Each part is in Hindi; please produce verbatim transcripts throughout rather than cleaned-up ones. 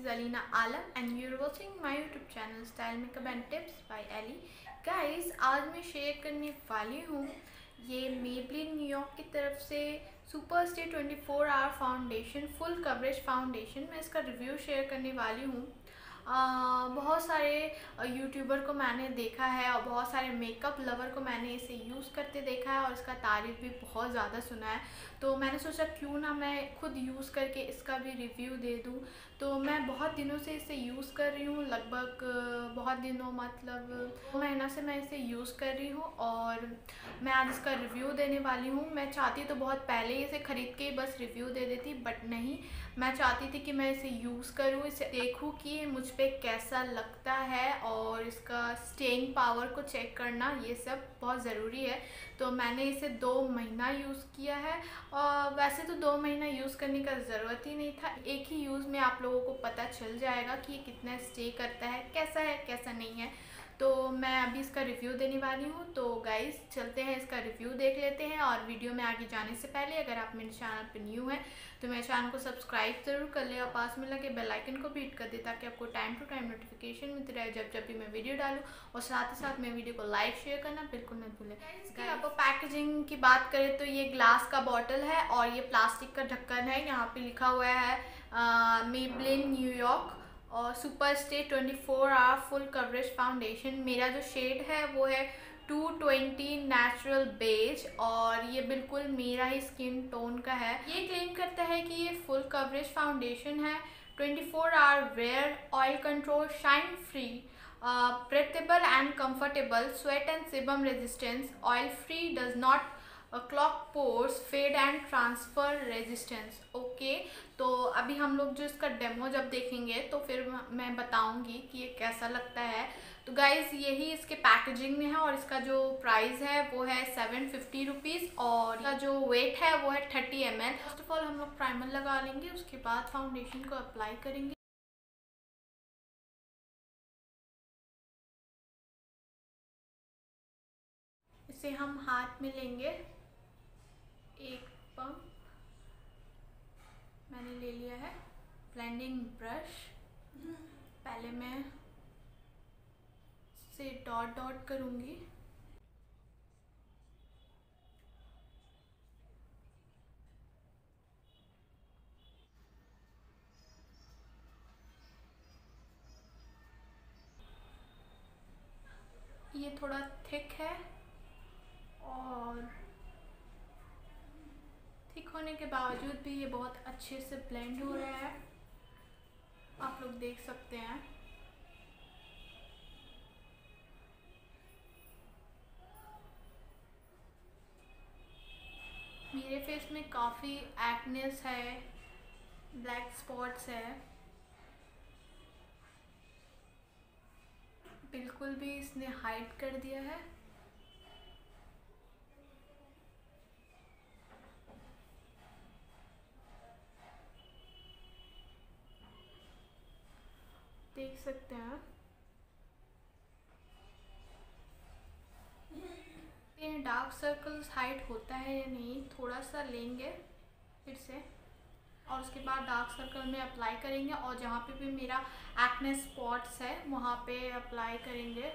Alina Alam and you're watching my YouTube channel Style Makeup and Tips by Ellie. Guys, आज मैं शेयर करने वाली हूँ ये Maybelline न्यूयॉर्क की तरफ से super stay twenty four hour foundation, full coverage foundation. मैं इसका रिव्यू शेयर करने वाली हूँ। बहुत सारे यूट्यूबर को मैंने देखा है और बहुत सारे मेकअप लवर को मैंने इसे यूज़ करते देखा है और इसका तारीफ़ भी बहुत ज़्यादा सुना है। तो मैंने सोचा क्यों ना मैं खुद यूज़ करके इसका भी रिव्यू दे दूँ। तो मैं बहुत दिनों से इसे यूज़ कर रही हूँ, लगभग बहुत दिनों मतलब दो महीना से मैं इसे यूज़ कर रही हूँ और मैं आज इसका रिव्यू देने वाली हूँ। मैं चाहती तो बहुत पहले ही इसे ख़रीद के बस रिव्यू दे देती, बट नहीं, मैं चाहती थी कि मैं इसे यूज़ करूँ, इसे देखूँ कि मुझ पे कैसा लगता है और इसका स्टेइंग पावर को चेक करना ये सब बहुत ज़रूरी है। तो मैंने इसे दो महीना यूज़ किया है और वैसे तो दो महीना यूज़ करने का ज़रूरत ही नहीं था। एक ही यूज़ में आप लोगों को पता चल जाएगा कि ये कितना स्टे करता है, कैसा है कैसा नहीं है। तो मैं अभी इसका रिव्यू देने वाली हूँ। तो गाइस चलते हैं, इसका रिव्यू देख लेते हैं। और वीडियो में आगे जाने से पहले अगर आप मेरे चैनल पर न्यू हैं तो मेरे चैनल को सब्सक्राइब ज़रूर कर ले और पास में लगे बेल आइकन को भी हिट कर दे ताकि आपको टाइम टू टाइम नोटिफिकेशन मिलती रहे जब जब भी मैं वीडियो डालूँ। और साथ ही साथ मैं वीडियो को लाइक शेयर करना बिल्कुल न भूलें। इसकी आपको पैकेजिंग की बात करें तो ये ग्लास का बॉटल है और ये प्लास्टिक का ढक्कन है। यहाँ पर लिखा हुआ है मेबलिन न्यूयॉर्क और super stay twenty four hour full coverage foundation. मेरा जो शेड है वो है टू ट्वेंटी नेचुरल बेज और ये बिल्कुल मेरा ही स्किन टोन का है। ये क्लेम करता है कि ये फुल कवरेज फाउंडेशन है, twenty four hour wear, oil control, shine free, breathable and comfortable, sweat and sebum resistance, oil free, does not clog pores, fade and transfer resistance. Okay, तो अभी हम लोग जो इसका डेमो जब देखेंगे तो फिर मैं बताऊंगी कि ये कैसा लगता है। तो गाइज़ यही इसके पैकेजिंग में है और इसका जो प्राइस है वो है सेवन फिफ्टी रुपीज़ और इसका जो वेट है वो है thirty M L. First of all हम लोग प्राइमर लगा लेंगे, उसके बाद फाउंडेशन को अप्लाई करेंगे। इसे हम हाथ में लेंगे, एक पंप मैंने ले लिया है, ब्लेंडिंग ब्रश। पहले मैं से डॉट डॉट करूँगी। ये थोड़ा थिक है और थिक होने के बावजूद भी ये बहुत अच्छे से ब्लेंड हो रहा है, आप लोग देख सकते हैं। मेरे फेस में काफ़ी एक्नेस है, ब्लैक स्पॉट्स है, बिल्कुल भी इसने हाइड कर दिया है। देख सकते हैं ये डार्क सर्कल्स हाइड होता है या नहीं, थोड़ा सा लेंगे फिर से और उसके बाद डार्क सर्कल में अप्लाई करेंगे और जहाँ पे भी मेरा एक्ने स्पॉट्स है वहाँ पे अप्लाई करेंगे।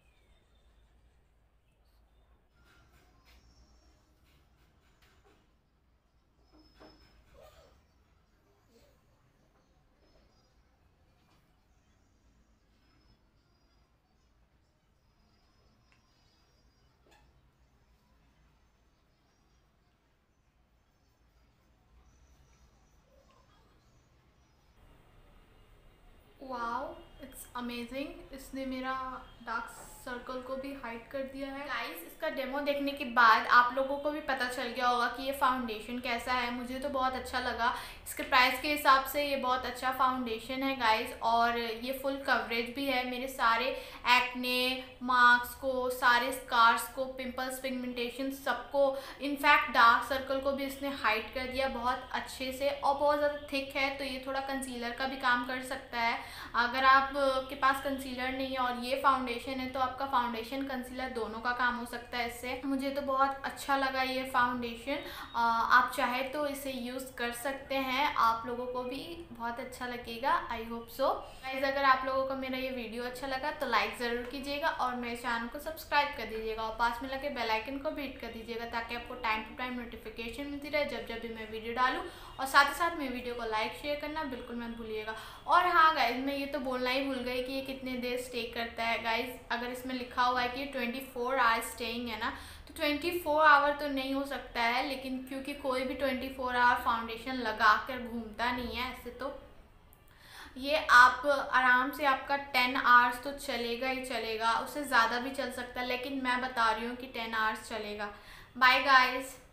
वाओ, इट्स अमेजिंग, इसने मेरा डार्क सर्कल को भी हाइड कर दिया है। गाइस इसका डेमो देखने के बाद आप लोगों को भी पता चल गया होगा कि ये फाउंडेशन कैसा है। मुझे तो बहुत अच्छा लगा, इसके प्राइस के हिसाब से ये बहुत अच्छा फाउंडेशन है गाइस और ये फुल कवरेज भी है। मेरे सारे एक्ने मार्क्स को, सारे स्कार्स को, पिंपल्स, पिगमेंटेशन सबको, इनफैक्ट डार्क सर्कल को भी इसने हाइड कर दिया बहुत अच्छे से और बहुत ज़्यादा थिक है तो ये थोड़ा कंसीलर का भी काम कर सकता है। अगर आप आपके पास कंसीलर नहीं है और ये फाउंडेशन है तो आपका फाउंडेशन कंसीलर दोनों का काम हो सकता है इससे। मुझे तो बहुत अच्छा लगा ये फाउंडेशन, आप चाहे तो इसे यूज़ कर सकते हैं, आप लोगों को भी बहुत अच्छा लगेगा, आई होप सो। गाइस अगर आप लोगों को मेरा ये वीडियो अच्छा लगा तो लाइक ज़रूर कीजिएगा और मेरे चैनल को सब्सक्राइब कर दीजिएगा और पास में लगे बेल आइकन को भी हिट कर दीजिएगा ताकि आपको टाइम टू टाइम नोटिफिकेशन मिलती रहे जब जब भी मैं वीडियो डालूँ। और साथ ही साथ मेरे वीडियो को लाइक शेयर करना बिल्कुल मत भूलिएगा। और हाँ गाइज, मैं ये तो बोलना ही भूल गई कि ये कितने देर स्टे करता है। गाइज अगर इसमें लिखा हुआ है कि ट्वेंटी फोर आवर्स स्टेइंग है ना, तो ट्वेंटी फोर आवर तो नहीं हो सकता है, लेकिन क्योंकि कोई भी ट्वेंटी फोर आवर फाउंडेशन लगा कर घूमता नहीं है ऐसे, तो ये आप आराम से आपका टेन आवर्स तो चलेगा ही चलेगा, उससे ज़्यादा भी चल सकता है, लेकिन मैं बता रही हूँ कि टेन आवर्स चलेगा। Bye guys.